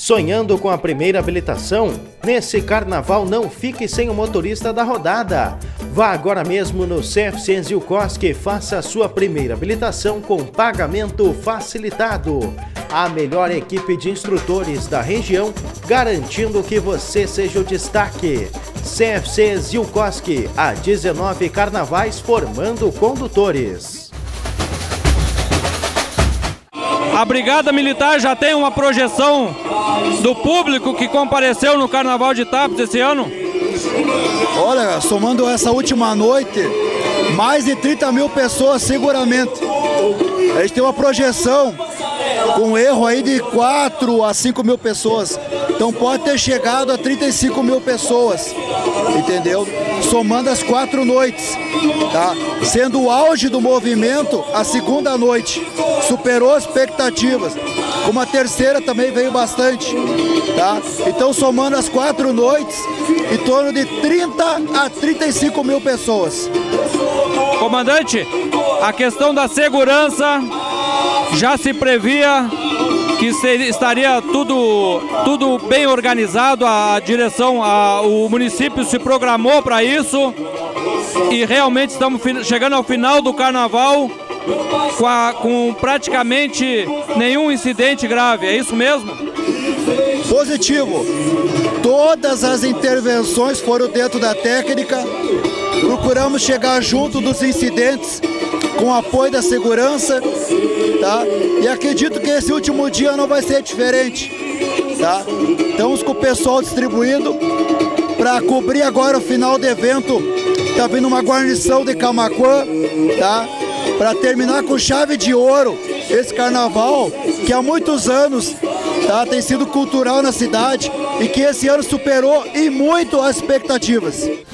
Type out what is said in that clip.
Sonhando com a primeira habilitação? Nesse carnaval não fique sem o motorista da rodada. Vá agora mesmo no CFC Zilkowski e faça a sua primeira habilitação com pagamento facilitado. A melhor equipe de instrutores da região, garantindo que você seja o destaque. CFC Zilkowski, há 19 carnavais formando condutores. A Brigada Militar já tem uma projeção do público que compareceu no Carnaval de Tapes esse ano? Olha, somando essa última noite, mais de 30 mil pessoas seguramente. A gente tem uma projeção com erro aí de 4 a 5 mil pessoas. Então pode ter chegado a 35 mil pessoas, entendeu? Somando as 4 noites, tá? Sendo o auge do movimento a segunda noite, superou as expectativas. Como a terceira também veio bastante, tá? Então somando as 4 noites, em torno de 30 a 35 mil pessoas. Comandante, a questão da segurança já se previa que estaria tudo bem organizado, a direção, o município se programou para isso e realmente estamos chegando ao final do carnaval com praticamente nenhum incidente grave, é isso mesmo? Positivo. Todas as intervenções foram dentro da técnica, procuramos chegar junto dos incidentes com o apoio da segurança, tá? E acredito que esse último dia não vai ser diferente, tá? Estamos com o pessoal distribuído para cobrir agora o final do evento. Tá vindo uma guarnição de Camaquã, tá? Para terminar com chave de ouro esse carnaval que há muitos anos, tá, tem sido cultural na cidade e que esse ano superou e muito as expectativas.